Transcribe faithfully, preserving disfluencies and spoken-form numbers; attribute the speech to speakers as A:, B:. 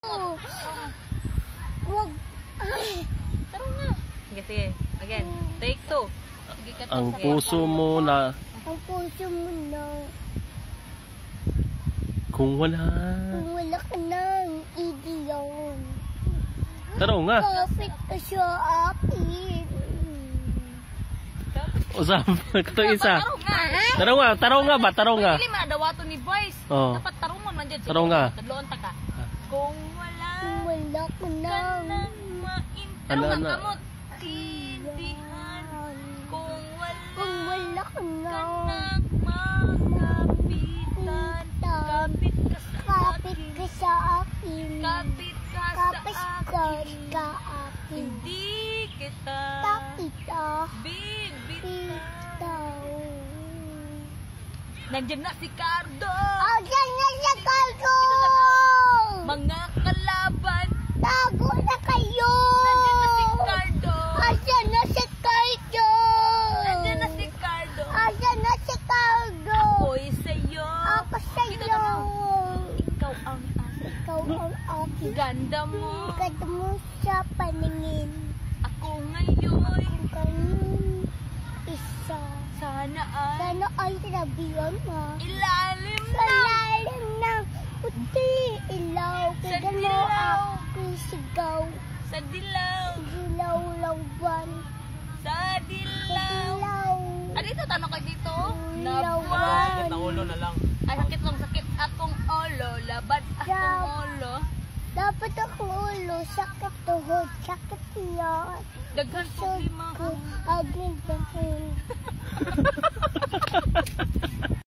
A: Wag.
B: Taro nga. Sige, sige. Again. Take two. Sige ka.
C: Ang puso mo na
A: Ang puso mo na.
C: kung wala.
A: Kung wala ka nang idiyon.
C: Taro nga.
A: Kapit ka sa akin.
C: Usap. Ito isa.
B: Taro nga.
C: Taro nga. Taro nga ba? Taro nga.
B: Pili madawato ni Boys.
C: Oh.
B: Dapat taro mo man dyan.
C: Taro nga.
B: Tadloon ta ka. Kung wala
A: Kung wala ka nang
B: nang main.
C: Ano,
B: Taro nga
C: ano?
B: kamot. Tindihan. Kung wala
A: Kung wala ka
B: ka
A: nang
B: nang makapitan. Kapit ka sa
A: kapit
B: akin.
A: ka sa akin.
B: Kapit ka
A: Kapit
B: sa
A: ka
B: akin.
A: sa akin.
B: Hindi kita
A: Takita.
B: bibitaw.
A: Bitaw.
B: Nandiyan na si Cardo.
A: Ayan na siya, Cargo!
B: Mga kalaban.
A: Tago na kayo!
B: Nandiyan na si Cardo.
A: Ayan na si Cargo!
B: Nandiyan na si Cardo.
A: Ayan na si Cargo!
B: Ako'y sa'yo.
A: Ako
B: Dito
A: sa'yo!
B: naman. Ikaw ang aking
A: Ikaw ang aking
B: ganda mo.
A: ganda mo sa paningin.
B: Ako ngayon.
A: Ang kanyang isa.
B: Sana ay
A: Sana ay tinabihan mo.
B: ilalim
A: Sa
B: na.
A: lalim ng puti ilaw.
B: Sa
A: Kaya mo
B: dilaw.
A: aking sigaw.
B: Sa dilaw.
A: Dilaw-lawan.
B: Sa
A: Sa
B: dilaw.
A: dilaw.
B: Ah, dito, tanong ka dito.
A: Dilaw.
B: Laban.
C: ulo na lang.
B: Ay, sakit lang sakit akong ulo. Laban akong ulo.
A: Dapat akong ulo, sakit tuhod, sakit yan.
B: Daghan
A: Sa
B: problema.
A: ko, agad